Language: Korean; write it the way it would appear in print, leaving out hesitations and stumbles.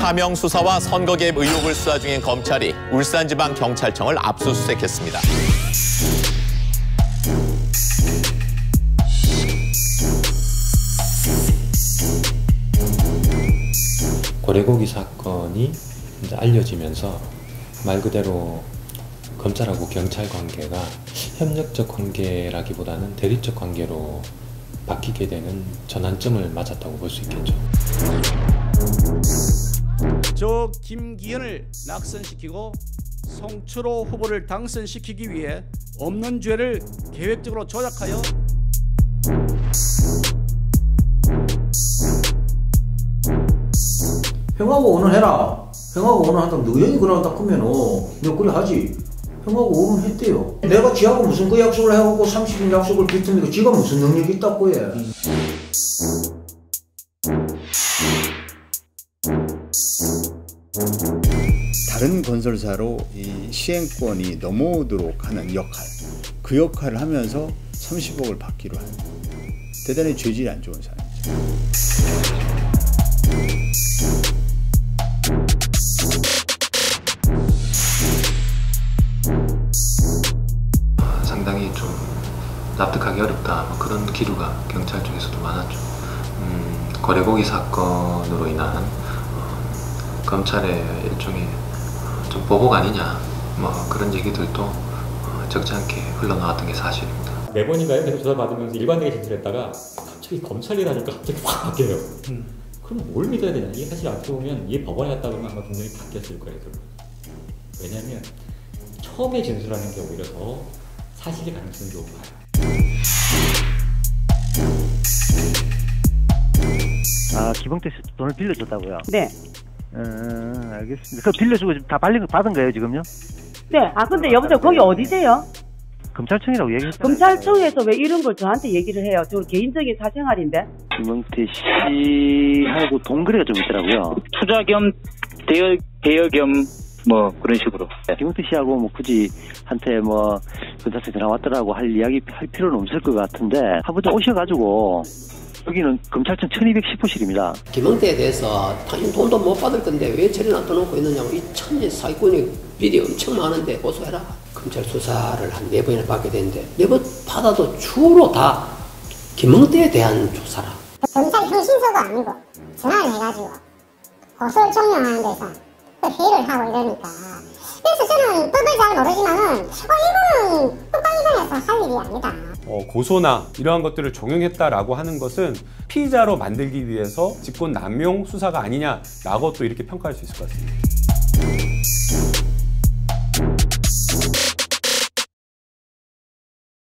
하명 수사와 선거 개입 의혹을 수사 중인 검찰이 울산지방경찰청을 압수수색했습니다. 고래고기 사건이 이제 알려지면서 말 그대로 검찰하고 경찰 관계가 협력적 관계라기보다는 대립적 관계로 바뀌게 되는 전환점을 맞았다고 볼 수 있겠죠. 저 김기현을 낙선시키고 송철호 후보를 당선시키기 위해 없는 죄를 계획적으로 조작하여 형하고 의논해라. 형하고 의논한다면 너희 그러다 크면은 내가 그래 하지. 형하고 의논했대요. 내가 지하고 무슨 그 약속을 해갖고 30일 약속을 비트니까 지가 무슨 능력이 있다고 해. 다른 건설사로 이 시행권이 넘어오도록 하는 역할, 그 역할을 하면서 30억을 받기로 한 대단히 죄질이 안 좋은 사람이죠. 상당히 좀 납득하기 어렵다, 그런 기류가 경찰 쪽에서도 많았죠. 거래고기 사건으로 인한 검찰의 일종의 좀 보복 아니냐, 그런 얘기들도 적지 않게 흘러나왔던 게 사실입니다. 4번인가요? 계속 조사받으면서 일관되게 진술했다가 갑자기 검찰이라니까 갑자기 확 바뀌어요. 그럼 뭘 믿어야 되냐? 이게 사실 어떻게 보면 이게 법원에 갔다 그러면 아마 분명히 바뀌었을 거예요. 왜냐하면 처음에 진술하는 게 오히려 더 사실의 가능성이 높아요. 아, 기봉태 씨 돈을 빌려줬다고요? 네. 알겠습니다. 그 빌려주고 다 받은 거예요, 지금요? 네. 아, 근데 여보세요, 거기 어디세요? 검찰청이라고 얘기했잖아요. 검찰청에서 왜 이런 걸 저한테 얘기를 해요? 저 개인적인 사생활인데. 김영태 씨하고 동거래가 좀 있더라고요. 투자 겸 대여 겸 그런 식으로. 김영태 씨하고 굳이 한테 근사에 전화 왔더라고 할 필요는 없을 것 같은데 한번 좀 오셔가지고. 여기는 검찰청 1210호실입니다. 김영태에 대해서 당연히 돈도 못 받을 건데 왜 저리 놔둬놓고 있느냐고, 이 천지 사기꾼이 비리 엄청 많은데 고소해라. 검찰 수사를 한 4번이나 받게 되는데 4번 받아도 주로 다 김영태에 대한 조사라. 검찰 형신서도 아니고 전화를 해가지고 고소를 종용하는 데서 회의를 하고 이러니까, 그래서 저는 법을 잘 모르지만은 이거는 법관위원회에서 할 일이 아니다. 고소나 이러한 것들을 종용했다라고 하는 것은 피의자로 만들기 위해서 직권 남용 수사가 아니냐라고 또 이렇게 평가할 수 있을 것 같습니다.